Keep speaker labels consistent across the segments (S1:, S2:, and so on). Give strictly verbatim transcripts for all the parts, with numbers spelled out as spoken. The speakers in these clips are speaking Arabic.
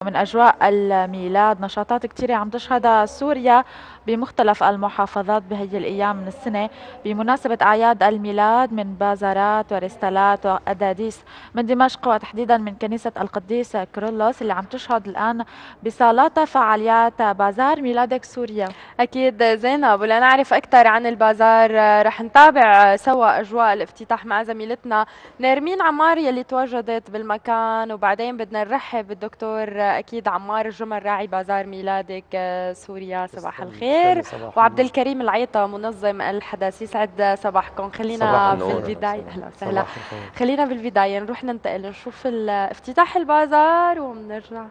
S1: من أجواء الميلاد، نشاطات كتيرة عم تشهدها سوريا بمختلف المحافظات بهي الأيام من السنة بمناسبة أعياد الميلاد، من بازارات وريستالات وأداديس من دمشق، وتحديدا من كنيسة القديس كيرلس اللي عم تشهد الآن بصالاتها فعاليات بازار ميلادك سوريا.
S2: أكيد زينب، ولنا نعرف أكثر عن البازار رح نتابع سوا أجواء الافتتاح مع زميلتنا نيرمين عمار يلي تواجدت بالمكان، وبعدين بدنا نرحب بالدكتور أكيد عمار الجمل راعي بازار ميلادك سوريا. صباح الخير. وعبد الكريم العيطة منظم الحدث، يسعد صباحكم. خلينا في البداية أهلا وسهلا، خلينا بالبداية نروح ننتقل نشوف افتتاح البازار وبنرجع.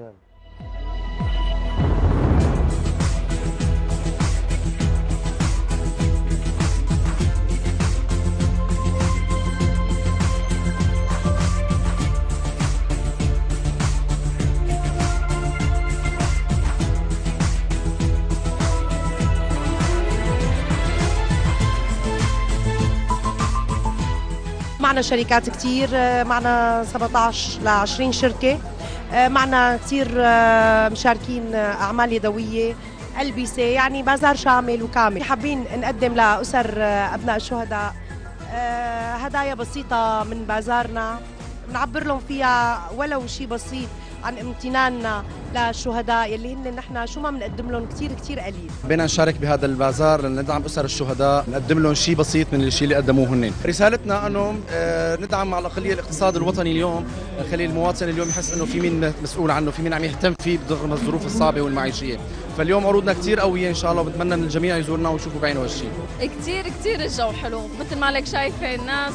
S3: معنا شركات كتير، معنا سبعطعش ل عشرين شركة، معنا كتير مشاركين أعمال يدوية، ألبسة، يعني بازار شامل وكامل. حابين نقدم لأسر أبناء الشهداء هدايا بسيطة من بازارنا، بنعبر لهم فيها ولو شيء بسيط عن امتناننا للشهداء يلي هن نحن شو ما بنقدم لهم كثير كثير قليل.
S4: بدنا نشارك بهذا البازار لندعم اسر الشهداء، نقدم لهم شيء بسيط من الشيء اللي قدموه هن. رسالتنا انه ندعم مع الاقليه الاقتصاد الوطني اليوم، نخلي المواطن اليوم يحس انه في مين مسؤول عنه، في مين عم يهتم فيه برغم الظروف الصعبه والمعيشيه. فاليوم عروضنا كثير قوية ان شاء الله، وبتمنى ان الجميع يزورنا ويشوفوا بعينه هالشيء.
S5: كثير كثير الجو حلو مثل ما لك شايفه، الناس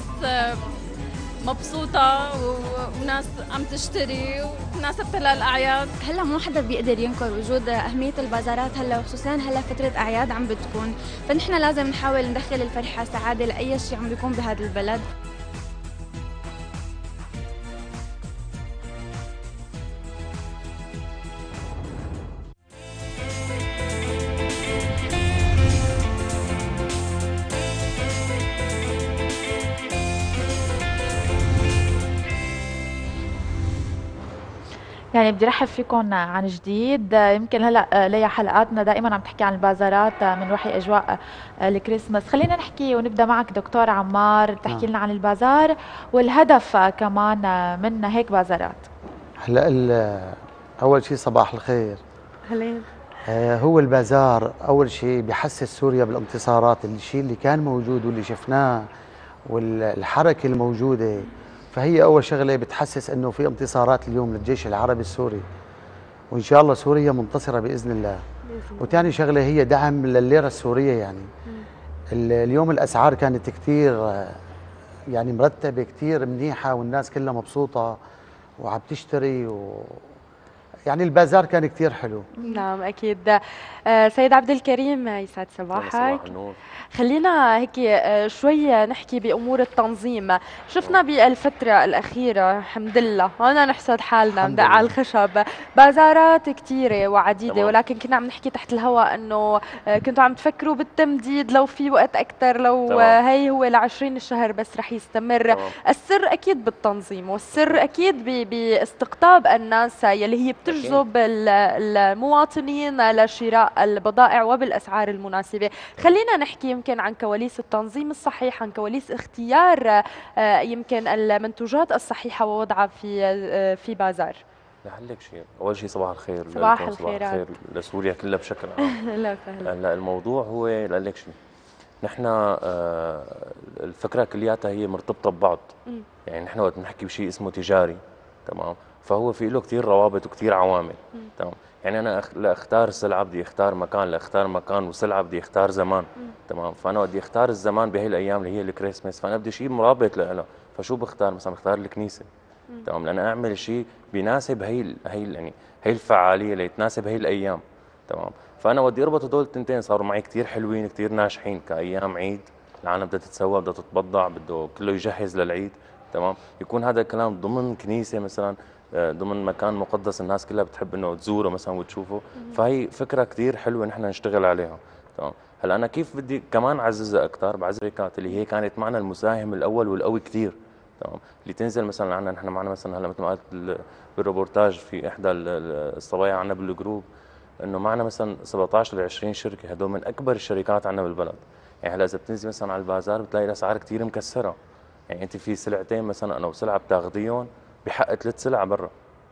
S5: مبسوطة وناس عم تشتري وتناسبت للأعياد.
S6: هلا مو حدا بيقدر ينكر وجود أهمية البازارات هلا، وخصوصا هلا فترة أعياد عم بتكون، فنحن لازم نحاول ندخل الفرحة سعادة لأي شيء عم بيكون بهذا البلد.
S1: يعني بدي رحب فيكم عن جديد. يمكن هلا ليا حلقاتنا دائما عم تحكي عن البازارات من وحي اجواء الكريسماس. خلينا نحكي ونبدا معك دكتور عمار، تحكي لنا عن البازار والهدف كمان من هيك بازارات.
S7: هلا اول شيء صباح الخير.
S2: هلين.
S7: آه هو البازار اول شيء بحسس سوريا بالانتصارات، الشيء اللي كان موجود واللي شفناه والحركه الموجوده، فهي أول شغلة بتحسس أنه في انتصارات اليوم للجيش العربي السوري، وإن شاء الله سوريا منتصرة بإذن الله. وثاني شغلة هي دعم للليرة السورية. يعني اليوم الأسعار كانت كثير يعني مرتبة، كثير منيحة، والناس كلها مبسوطة وعم تشتري و... يعني البازار كان كثير حلو.
S2: نعم أكيد. آه سيد عبد الكريم يسعد صباحك.
S8: صباح النور.
S2: خلينا هيك شوي نحكي بأمور التنظيم. شفنا بالفترة الأخيرة الحمد لله هنا نحسد حالنا ندق على الخشب بازارات كثيرة وعديدة، طبعا. ولكن كنا عم نحكي تحت الهواء أنه كنتوا عم تفكروا بالتمديد لو في وقت أكثر، لو طبعا. هي هو لعشرين الشهر بس رح يستمر. طبعا. السر أكيد بالتنظيم، والسر أكيد باستقطاب الناس يلي هي بتجذب المواطنين لشراء البضائع وبالأسعار المناسبة. خلينا نحكي يمكن عن كواليس التنظيم الصحيح، عن كواليس اختيار يمكن المنتوجات الصحيحة ووضعها في في بازار.
S8: لعلك شيء، أول شيء صباح الخير.
S2: صباح الخير.
S8: صباح الخير لسوريا كلها بشكل عام.
S2: لا سهلا.
S8: هلا الموضوع هو لعلك شيء، نحن الفكرة كلياتها هي مرتبطة ببعض. م. يعني نحن وقت بنحكي بشيء اسمه تجاري، تمام، فهو في له كثير روابط وكثير عوامل. م. تمام، يعني انا أخ... لاختار سلعه بدي اختار مكان، لاختار مكان وسلعه بدي اختار زمان. م. تمام، فانا بدي اختار الزمان بهي الايام اللي هي الكريسماس، فانا بدي شيء مرابط له. فشو بختار؟ مثلا بختار الكنيسه. م. تمام، لان اعمل شيء بيناسب هي هي يعني هي الفعاليه اللي تناسب هي الايام. تمام، فانا بدي اربط هدول التنتين، صاروا معي كثير حلوين كثير ناجحين كايام عيد، العالم بدها تتسوى بدها تتبضع، بده كله يجهز للعيد. تمام، يكون هذا الكلام ضمن كنيسه مثلا، ضمن مكان مقدس الناس كلها بتحب انه تزوره مثلا وتشوفه. فهي فكره كثير حلوه نحن نشتغل عليها. تمام، هلا انا كيف بدي كمان اعززها اكثر؟ بعزريكات اللي هي كانت معنا المساهم الاول والقوي كثير. تمام. اللي تنزل مثلا عندنا نحن معنا مثلا هلا مثل ما قلت بالروبورتاج في احدى الصبايا عندنا بالجروب انه معنا مثلا سبعطعش ل عشرين شركه، هدول من اكبر الشركات عندنا بالبلد. يعني هلا اذا بتنزل مثلا على البازار بتلاقي الاسعار كثير مكسره، يعني انت في سلعتين مثلا او سلعه بتاخذيهم بحق ثلاث سلع برا.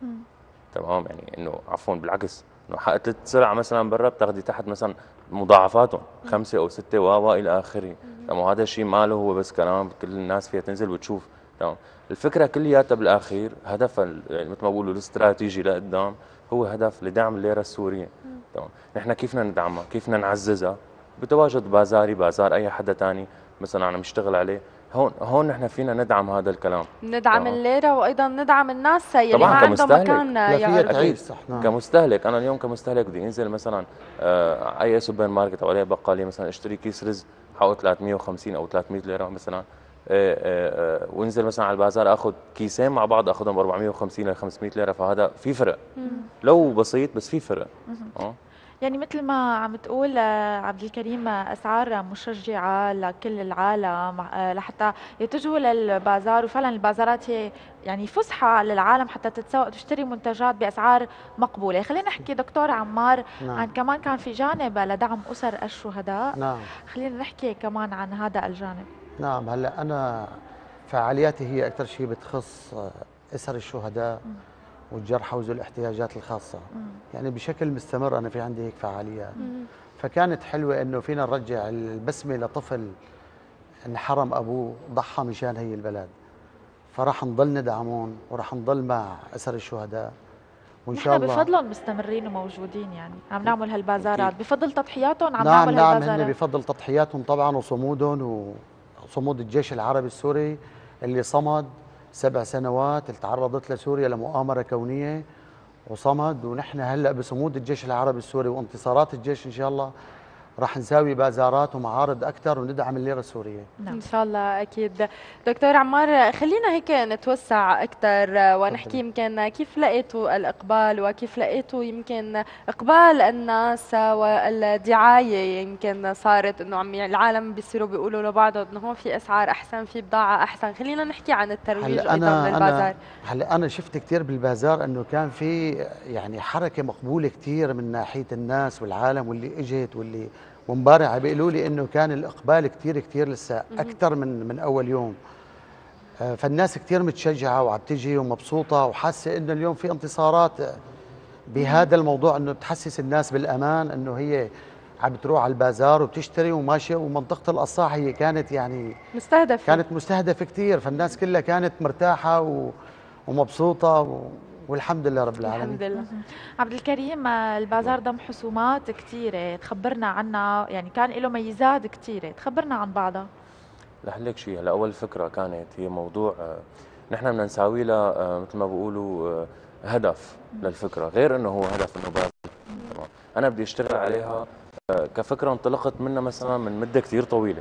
S8: تمام، يعني انه عفوا بالعكس، انه حق ثلاث سلع مثلا برا بتاخذي تحت مثلا مضاعفاتهم خمسه او سته و الى اخره. تمام، وهذا الشيء ماله هو بس كلام، كل الناس فيها تنزل وتشوف. تمام، الفكره كلياتها بالاخير هدفها يعني مثل ما بقولوا الاستراتيجي لقدام هو هدف لدعم الليره السوريه. تمام، نحن كيف بدنا ندعمها؟ كيف بدنا نعززها؟ بتواجد بازاري، بازار اي حدا ثاني مثلا عم يشتغل عليه. هون هون نحن فينا ندعم هذا الكلام،
S2: ندعم الليره وايضا ندعم الناس يلي ما عندهم مكان
S7: يعرفوا.
S8: كمستهلك انا اليوم كمستهلك بدي انزل مثلا آه اي سوبر ماركت او اي بقاليه مثلا اشتري كيس رز حقه ثلاثمية وخمسين او ثلاثمية ليره مثلا، آه آه آه وانزل مثلا على البازار اخذ كيسين مع بعض اخذهم ب أربعمية وخمسين ل خمسمية ليره، فهذا في فرق لو بسيط بس في فرق. اه
S1: يعني مثل ما عم تقول عبد الكريم اسعار مشجعه لكل العالم لحتى يتجهوا للبازار، وفعلا البازارات هي يعني فسحه للعالم حتى تتسوق وتشتري منتجات باسعار مقبوله. خلينا نحكي دكتور عمار نعم. عن كمان كان في جانب لدعم اسر الشهداء.
S7: نعم،
S1: خلينا نحكي كمان عن هذا الجانب.
S7: نعم، هلا انا فعالياتي هي اكثر شيء بتخص اسر الشهداء م. والجرحى وذوي الاحتياجات الخاصة. مم. يعني بشكل مستمر أنا في عندي هيك فعاليات. مم. فكانت حلوة إنه فينا نرجع البسمة لطفل انحرم أبوه ضحى مشان هي البلد، فراح نضل ندعمهم وراح نضل مع أسر الشهداء وإن شاء الله.
S1: نحن بفضلهم مستمرين وموجودين، يعني عم نعمل هالبازارات بفضل تضحياتهم. عم
S7: نعم
S1: نعمل
S7: نعم
S1: هالبازارات.
S7: نعم، بفضل تضحياتهم طبعا وصمودهم وصمود الجيش العربي السوري اللي صمد سبع سنوات، اللي تعرضت لسوريا لمؤامرة كونية وصمد، ونحن هلا بصمود الجيش العربي السوري وانتصارات الجيش ان شاء الله راح نساوي بازارات ومعارض اكثر وندعم الليره السوريه.
S2: نعم. ان شاء الله اكيد. دكتور عمار خلينا هيك نتوسع اكثر ونحكي يمكن كيف لقيتوا الاقبال وكيف لقيتوا يمكن اقبال الناس والدعايه يمكن صارت انه عم العالم بيصيروا بيقولوا لبعض انه هون في اسعار احسن، في بضاعه احسن. خلينا نحكي عن الترويج ايضا للبازار.
S7: هلا انا شفت كثير بالبازار انه كان في يعني حركه مقبوله كثير من ناحيه الناس والعالم واللي اجت واللي ومبارح بيقولوا لي انه كان الاقبال كثير كثير لسه اكثر من من اول يوم. فالناس كثير متشجعه وعم تجي ومبسوطه وحاسه انه اليوم في انتصارات بهذا الموضوع، انه بتحسس الناس بالامان انه هي عم بتروح على البازار وبتشتري وماشيه. ومنطقه القصاع هي كانت يعني
S2: مستهدفه،
S7: كانت مستهدفه كثير، فالناس كلها كانت مرتاحه و ومبسوطه و والحمد لله رب العالمين.
S2: الحمد لله.
S1: عبد الكريم البازار ضم خصومات كثيره، تخبرنا عنها، يعني كان له ميزات كثيره، تخبرنا عن بعضها.
S8: رح لك شيء. هلا اول فكره كانت هي موضوع نحن بدنا نساوي لها مثل ما بيقولوا هدف للفكره، غير انه هو هدف انه بازار. تمام، انا بدي اشتغل عليها كفكره انطلقت منها مثلا من مده كثير طويله.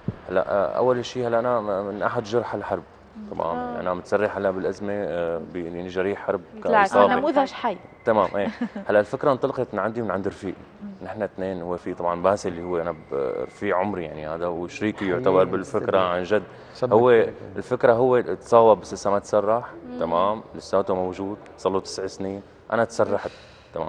S8: هلا اول شيء هلا انا من احد جرحى الحرب. تمام، آه. انا متسرح هلا بالازمه يعني جريح حرب
S1: كاصابه نموذج حي.
S8: تمام ايه. هلا الفكره انطلقت من عندي ومن عند رفيق. نحن اثنين، هو في طبعا باسل اللي هو انا رفيق عمري يعني هذا وشريكي يعتبر بالفكره عن جد. هو الفكره هو تصاوب بس لسه ما تسرح. تمام، لساته موجود صار له تسع سنين، انا تسرحت. تمام،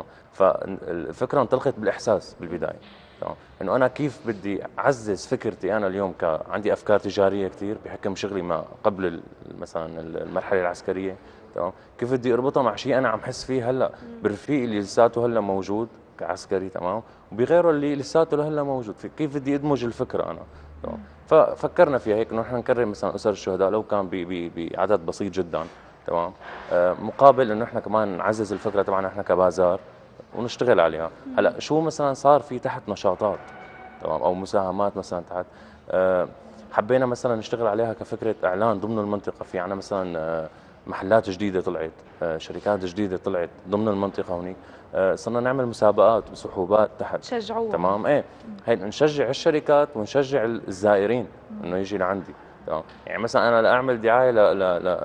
S8: فالفكره انطلقت بالاحساس بالبدايه. تمام، انه انا كيف بدي اعزز فكرتي انا اليوم ك عندي افكار تجاريه كثير بحكم شغلي ما قبل مثلا المرحله العسكريه. تمام، كيف بدي اربطها مع شيء انا عم حس فيه هلا برفيق اللي لساته هلا موجود كعسكري. تمام، وبغيره اللي لساته لهلا موجود، كيف بدي ادمج الفكره انا. تمام، ففكرنا فيها هيك انه نحن نكرم مثلا اسر الشهداء لو كان بعدد بسيط جدا. تمام، آه مقابل انه نحن كمان نعزز الفكره تبعنا احنا كبازار ونشتغل عليها. هلا شو مثلا صار في تحت نشاطات. تمام، او مساهمات مثلا تحت أه حبينا مثلا نشتغل عليها كفكره اعلان ضمن المنطقه. في عنا مثلا أه محلات جديده طلعت، أه شركات جديده طلعت ضمن المنطقه هونيك. أه صرنا نعمل مسابقات وسحوبات تحت.
S1: تشجعوهم.
S8: تمام، ايه هي نشجع الشركات ونشجع الزائرين انه يجي لعندي. تمام، يعني مثلا انا لاعمل دعايه ل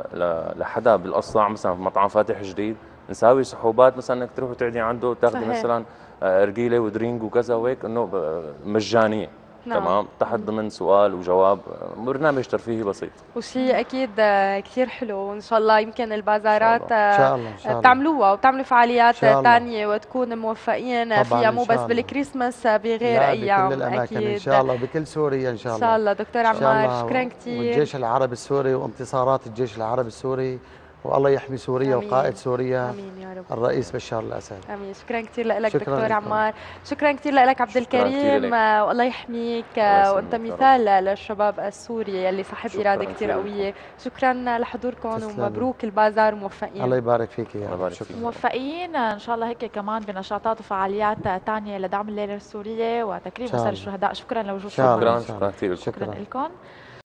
S8: ل لحدا بالقصاع مثلا في مطعم فاتح جديد، نساوي سحوبات مثلا انك تروح وتعدي عنده وتاخذي مثلا رجيله ودرينج وكذا وهيك انه مجانيه.
S2: نعم.
S8: تمام، تحت ضمن سؤال وجواب، برنامج ترفيهي بسيط.
S2: وشيء اكيد كثير حلو، وان شاء الله يمكن البازارات
S7: ان شاء الله ان شاء الله
S2: بتعملوها وبتعملوا فعاليات ثانيه وتكون موفقين فيها، مو بس بالكريسماس، بغير ايام.
S7: بكل الاماكن
S2: اكيد
S7: ان شاء الله، بكل سوريا ان شاء الله.
S2: ان شاء الله دكتور عمار، شكرا كثير.
S7: والجيش العربي السوري وانتصارات الجيش العربي السوري، والله يحمي سوريا
S2: أمين.
S7: وقائد سوريا
S2: امين يا رب.
S7: الرئيس بشار الاسد.
S2: امين. شكرا كثير لك
S7: شكراً
S2: دكتور
S7: لكم.
S2: عمار، شكرا كثير لك عبد الكريم، والله يحميك، وانت مثال للشباب السوري يلي صاحب اراده كثير قويه. شكرا لحضوركم ومبروك البازار، موفقين.
S7: الله يبارك فيك يا رب.
S8: شكرا.
S1: موفقين ان شاء الله هيك كمان بنشاطات وفعاليات ثانيه لدعم الليله السوريه وتكريم اسر الشهداء. شكرا لوجودكم.
S8: شكرا شكرا كثير.
S1: شكرا لكم.